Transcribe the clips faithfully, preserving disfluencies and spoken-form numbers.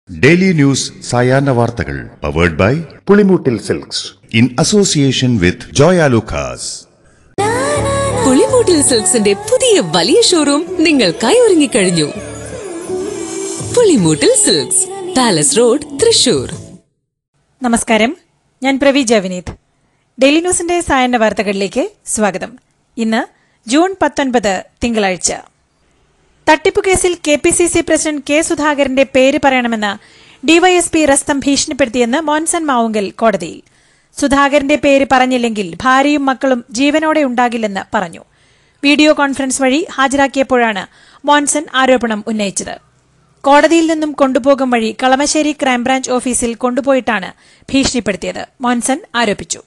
Daily news സായാഹ്ന വാർത്തകൾ powered by Pulimoottil silks in association with Joy Alukkas. Pulimoottil സിൽക്സിന്റെ പുതിയ വലിയ ഷോറൂം നിങ്ങൾക്കായി ഒരുങ്ങിക്കഴിഞ്ഞു. Pulimoottil silks, palace road, Thrissur. നമസ്കാരം, ഞാൻ പ്രവീജ വിനീത്. ഡെയിലി ന്യൂസിന്റെ സായാഹ്ന വാർത്തകളിലേക്ക് സ്വാഗതം. ഇന്ന് ജൂൺ പത്തൊൻപത് തിങ്കളാഴ്ച. തട്ടിപ്പു കേസിൽ K P C C president K സുധാകരന്റെ പേര് പറയണമെന്ന് ഡിവൈഎസ്പി റസ്തം ഭീഷണിപ്പെടുത്തിയെന്ന് മോൻസൺ മാവുങ്കൽ കോടതിയിൽ. സുധാകരന്റെ പേര് പറഞ്ഞില്ലെങ്കിൽ ഭാര്യയും മക്കളും ജീവനോടെ ഉണ്ടാകില്ലെന്ന് പറഞ്ഞു. വീഡിയോ കോൺഫറൻസ് വഴി ഹാജരാക്കിയപ്പോഴാണ് മോൻസൺ ആരോപണം ഉന്നയിച്ചത്. കോടതിയിൽ നിന്നും കൊണ്ടുപോകും വഴി കളമശ്ശേരി ക്രൈംബ്രാഞ്ച് ഓഫീസിൽ കൊണ്ടുപോയിട്ടാണ് ഭീഷണിപ്പെടുത്തിയത്, മോൻസൺ ആരോപിച്ചു.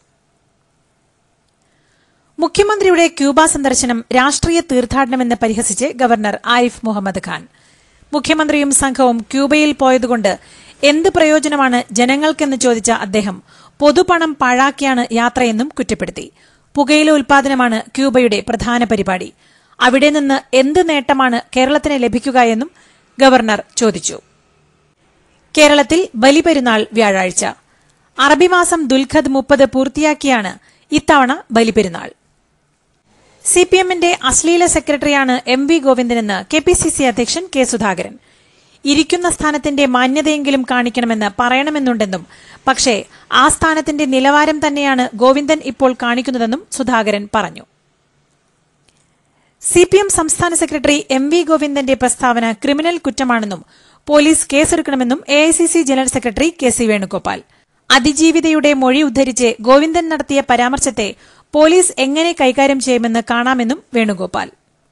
മുഖ്യമന്ത്രിയുടെ ക്യൂബ സന്ദർശനം രാഷ്ട്രീയ തീർത്ഥാടനമെന്ന് പരിഹസിച്ച് ഗവർണർ ആരിഫ് മുഹമ്മദ് ഖാൻ. മുഖ്യമന്ത്രിയും സംഘവും ക്യൂബയിൽ പോയതുകൊണ്ട് എന്ത് പ്രയോജനമാണ് ജനങ്ങൾക്കെന്ന് ചോദിച്ച അദ്ദേഹം പൊതുപണം പാഴാക്കിയാണ് യാത്രയെന്നും കുറ്റപ്പെടുത്തി. പുകയില ഉൽപാദനമാണ് ക്യൂബയുടെ പ്രധാന പരിപാടി. അവിടെ നിന്ന് എന്ത് നേട്ടമാണ് കേരളത്തിന് ലഭിക്കുകയെന്നും ഗവർണർ ചോദിച്ചു. കേരളത്തിൽ ബലിപെരുന്നാൾ വ്യാഴാഴ്ച. അറബി മാസം ദുൽഖദ് മുപ്പത് പൂർത്തിയാക്കിയാണ് ഇത്തവണ ബലിപെരുന്നാൾ. സിപിഎമ്മിന്റെ അശ്ലീല സെക്രട്ടറിയാണ് എം വി ഗോവിന്ദനെന്ന് കെ പി സി സി അധ്യക്ഷൻ കെ സുധാകരൻ. ഇരിക്കുന്ന സ്ഥാനത്തിന്റെ മാന്യതയെങ്കിലും കാണിക്കണമെന്ന് പറയണമെന്നുണ്ടെന്നും പക്ഷേ ആ സ്ഥാനത്തിന്റെ നിലവാരം തന്നെയാണ് ഗോവിന്ദൻ ഇപ്പോൾ കാണിക്കുന്നതെന്നും സുധാകരൻ പറഞ്ഞു. സിപിഎം സംസ്ഥാന സെക്രട്ടറി എം വി ഗോവിന്ദന്റെ പ്രസ്താവന ക്രിമിനൽ കുറ്റമാണെന്നും പോലീസ് കേസെടുക്കണമെന്നും A I C C general secretary K C Venugopal. അതിജീവിതയുടെ മൊഴി ഉദ്ധരിച്ച് ഗോവിന്ദൻ നടത്തിയ പരാമർശത്തെ പോലീസ് എങ്ങനെ കൈകാര്യം ചെയ്യുമെന്ന് കാണാമെന്നും Venugopal.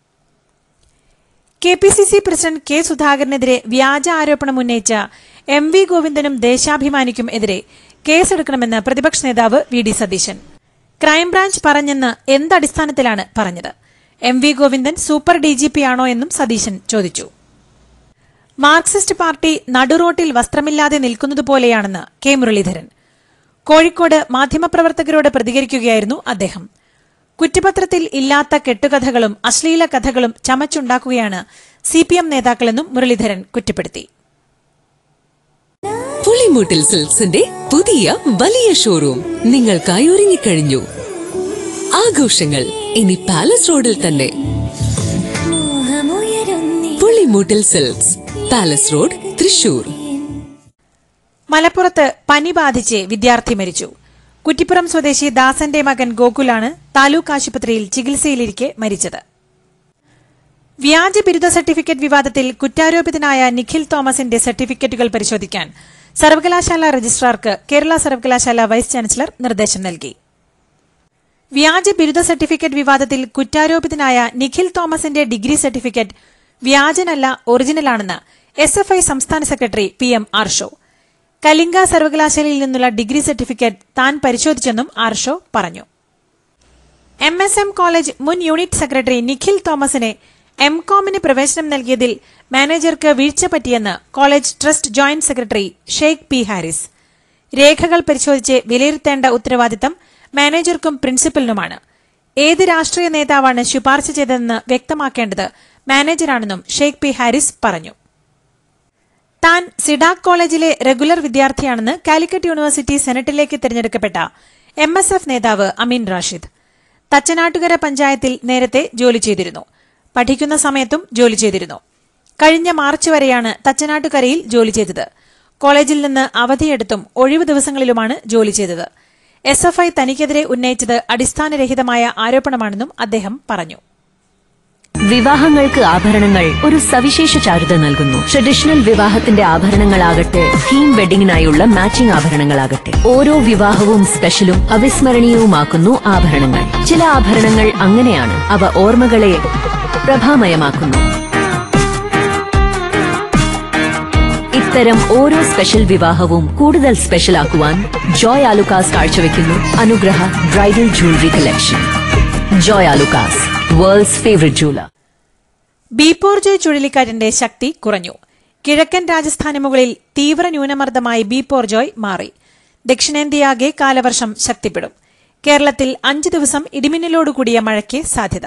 K P C C president K സുധാകരനെതിരെ വ്യാജ ആരോപണം ഉന്നയിച്ച എം വി ഗോവിന്ദനും ദേശാഭിമാനിക്കും എതിരെ കേസെടുക്കണമെന്ന് പ്രതിപക്ഷ നേതാവ് വി ഡി സതീശൻ. ക്രൈംബ്രാഞ്ച് പറഞ്ഞെന്ന് എന്തടിസ്ഥാനത്തിലാണ് പറഞ്ഞത്? M V Govindan super DGP ആണോ എന്നും സതീശൻ ചോദിച്ചു. മാർക്സിസ്റ്റ് പാർട്ടി നടുറോട്ടിൽ വസ്ത്രമില്ലാതെ നിൽക്കുന്നതുപോലെയാണെന്ന് കെ മുരളീധരൻ. കോഴിക്കോട് മാധ്യമപ്രവർത്തകരോട് പ്രതികരിക്കുകയായിരുന്നു അദ്ദേഹം. കുറ്റപത്രത്തിൽ ഇല്ലാത്ത കെട്ടുകഥകളും അശ്ലീല കഥകളും ചമച്ചുണ്ടാക്കുകയാണ് സിപിഎം നേതാക്കളെന്നും മുരളീധരൻ കുറ്റപ്പെടുത്തി. പുളിമൂട്ടിൽ സിൽക്സിന്റെ പുതിയ വലിയ ഷോറൂം നിങ്ങൾക്കായി ഒരുങ്ങിക്കഴിഞ്ഞു. ആഘോഷങ്ങൾ ഇനി പാലസ് റോഡിൽ തന്നെ. Pulimoottil silks, palace road, Thrissur. മലപ്പുറത്ത് പനി ബാധിച്ച് വിദ്യാർത്ഥി മരിച്ചു. കുറ്റിപ്പുറം സ്വദേശി ദാസന്റെ മകൻ ഗോകുലാണ് താലൂക്ക് ആശുപത്രിയിൽ ചികിത്സയിലിരിക്കെ മരിച്ചത്. വ്യാജ ബിരുദ സർട്ടിഫിക്കറ്റ് വിവാദത്തിൽ കുറ്റാരോപിതനായ നിഖിൽ തോമസിന്റെ സർട്ടിഫിക്കറ്റുകൾ പരിശോധിക്കാൻ സർവകലാശാല രജിസ്ട്രാർക്ക് കേരള സർവകലാശാല വൈസ് ചാൻസലർ നിർദ്ദേശം നൽകി. വ്യാജ ബിരുദ സർട്ടിഫിക്കറ്റ് വിവാദത്തിൽ കുറ്റാരോപിതനായ നിഖിൽ തോമസിന്റെ ഡിഗ്രി സർട്ടിഫിക്കറ്റ് വ്യാജനല്ല, ഒറിജിനലാണെന്ന് എസ് എഫ് ഐ സംസ്ഥാന സെക്രട്ടറി പി എം ആർഷോ. കലിംഗ സർവകലാശാലയിൽ നിന്നുള്ള ഡിഗ്രി സർട്ടിഫിക്കറ്റ് താൻ പരിശോധിച്ചെന്നും ആർഷോ പറഞ്ഞു. എം എസ് എം കോളേജ് മുൻ യൂണിറ്റ് സെക്രട്ടറി നിഖിൽ തോമസിന് എം കോമിന് പ്രവേശനം നൽകിയതിൽ മാനേജർക്ക് വീഴ്ച പറ്റിയെന്ന് college trust joint secretary Sheikh P Haris. രേഖകൾ പരിശോധിച്ച് വിലയിരുത്തേണ്ട ഉത്തരവാദിത്തം മാനേജർക്കും പ്രിൻസിപ്പലിനുമാണ്. ഏത് രാഷ്ട്രീയ നേതാവാണ് ശുപാർശ ചെയ്തതെന്ന് വ്യക്തമാക്കേണ്ടത് മാനേജറാണെന്നും ഷെയ്ഖ് പി ഹാരിസ് പറഞ്ഞു. താൻ സിഡാക് കോളേജിലെ റെഗുലർ വിദ്യാർത്ഥിയാണെന്ന് കാലിക്കറ്റ് യൂണിവേഴ്സിറ്റി സെനറ്റിലേക്ക് തെരഞ്ഞെടുക്കപ്പെട്ട എം എസ് എഫ് നേതാവ് അമീൻ റാഷിദ്. തച്ചനാട്ടുകര പഞ്ചായത്തിൽ നേരത്തെ ജോലി ചെയ്തിരുന്നു. പഠിക്കുന്ന സമയത്തും ജോലി ചെയ്തിരുന്നു. കഴിഞ്ഞ മാർച്ച് വരെയാണ് തച്ചനാട്ടുകരയിൽ ജോലി ചെയ്തത്. കോളേജിൽ നിന്ന് അവധിയെടുത്തും ഒഴിവു ദിവസങ്ങളിലുമാണ് ജോലി ചെയ്തത്. എസ് എഫ് ഐ തനിക്കെതിരെ ഉന്നയിച്ചത് അടിസ്ഥാനരഹിതമായ ആരോപണമാണെന്നും അദ്ദേഹം പറഞ്ഞു. വിവാഹങ്ങൾക്ക് ആഭരണങ്ങൾ ഒരു സവിശേഷ ചാരുത നൽകുന്നു. ട്രഡീഷണൽ വിവാഹത്തിന്റെ ആഭരണങ്ങളാകട്ടെ, തീം വെഡിങ്ങിനായുള്ള മാച്ചിംഗ് ആഭരണങ്ങളാകട്ടെ, ഓരോ വിവാഹവും സ്പെഷ്യലും അവിസ്മരണീയവുമാക്കുന്നു ആഭരണങ്ങൾ. ചില ആഭരണങ്ങൾ അങ്ങനെയാണ്, അവ ഓർമ്മകളെ പ്രഭാമയമാക്കുന്നു. ഇത്തരം ഓരോ സ്പെഷ്യൽ വിവാഹവും കൂടുതൽ സ്പെഷ്യലാക്കുവാൻ ജോയ് ആലുക്കാസ് കാഴ്ചവെക്കുന്നു Anugraha bridal jewellery collection. Joy Alukkas, world's favourite jeweller. Biparjoy ചുഴലിക്കാറ്റിന്റെ ശക്തി കുറഞ്ഞു. കിഴക്കൻ രാജസ്ഥാന് മുകളിൽ തീവ്ര ന്യൂനമർദ്ദമായി ബീപോർജോയ് മാറി. ദക്ഷിണേന്ത്യയാകെ കാലവർഷം ശക്തിപ്പെടും. കേരളത്തിൽ അഞ്ച് ദിവസം ഇടിമിന്നലോടുകൂടിയ മഴയ്ക്ക് സാധ്യത.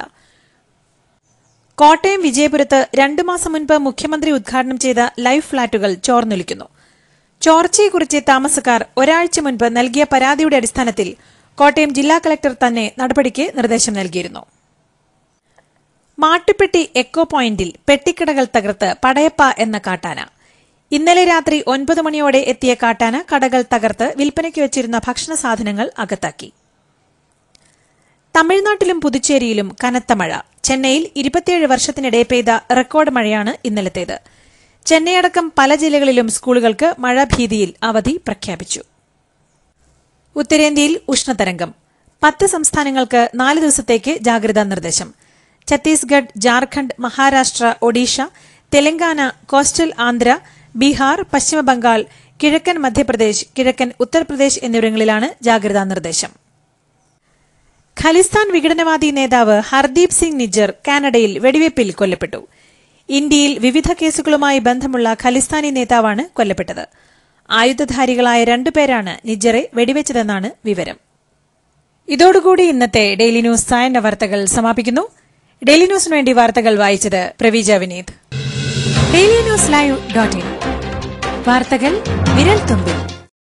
കോട്ടയം വിജയപുരത്ത് രണ്ടു മാസം മുൻപ് മുഖ്യമന്ത്രി ഉദ്ഘാടനം ചെയ്ത ലൈഫ് ഫ്ളാറ്റുകൾ ചോർന്നൊലിക്കുന്നു. ചോർച്ചയെക്കുറിച്ച് താമസക്കാർ ഒരാഴ്ച മുൻപ് നൽകിയ പരാതിയുടെ അടിസ്ഥാനത്തിൽ കോട്ടയം ജില്ലാ കളക്ടർ തന്നെ നടപടിക്ക് നിർദ്ദേശം നൽകിയിരുന്നു. മാട്ടുപ്പെട്ടി എക്കോ പോയിന്റിൽ പെട്ടിക്കടകൾ തകർത്ത് പടയപ്പ എന്ന കാട്ടാന. ഇന്നലെ രാത്രി ഒൻപത് മണിയോടെ എത്തിയ കാട്ടാന കടകൾ തകർത്ത് വിൽപ്പനയ്ക്ക് വച്ചിരുന്ന ഭക്ഷണ സാധനങ്ങൾ അകത്താക്കി. തമിഴ്നാട്ടിലും പുതുച്ചേരിയിലും കനത്ത മഴ. ചെന്നൈയിൽ ഇരുപത്തിയേഴ് വർഷത്തിനിടെ പെയ്ത റെക്കോർഡ് മഴയാണ് ഇന്നലത്തേത്. ചെന്നൈ അടക്കം പല ജില്ലകളിലും സ്കൂളുകൾക്ക് മഴഭീതിയിൽ അവധി പ്രഖ്യാപിച്ചു. ഉത്തരേന്ത്യയിൽ ഉഷ്ണതരംഗം. പത്ത് സംസ്ഥാനങ്ങൾക്ക് നാല് ദിവസത്തേക്ക് ജാഗ്രതാ നിർദ്ദേശം. ഛത്തീസ്ഗഡ്, ജാർഖണ്ഡ്, മഹാരാഷ്ട്ര, ഒഡീഷ, തെലങ്കാന, കോസ്റ്റൽ ആന്ധ്ര, ബീഹാർ, പശ്ചിമബംഗാൾ, കിഴക്കൻ മധ്യപ്രദേശ്, കിഴക്കൻ ഉത്തർപ്രദേശ് എന്നിവിടങ്ങളിലാണ് ജാഗ്രതാ നിർദ്ദേശം. ഖലിസ്ഥാൻ വിഘടനവാദി നേതാവ് ഹർദീപ് സിംഗ് നിജ്ജർ കാനഡയിൽ വെടിവയ്പിൽ കൊല്ലപ്പെട്ടു. ഇന്ത്യയിൽ വിവിധ കേസുകളുമായി ബന്ധമുള്ള ഖലിസ്ഥാനി നേതാവാണ് കൊല്ലപ്പെട്ടത്. ആയുധധാരികളായ രണ്ടുപേരാണ് നിജ്ജറെ വെടിവെച്ചതെന്നാണ് വിവരം. ഇതോടുകൂടി ഇന്നത്തെ ഡെയിലി ന്യൂസ് സായന്ന വാർത്തകൾ സമാപിക്കുന്നു. ഡെയിലി ന്യൂസിനു വേണ്ടി വാർത്തകൾ വായിച്ചത് Praveeja Vineeth. Daily news live dot in വാർത്തകൾ വിരൽ തുമ്പിൽ.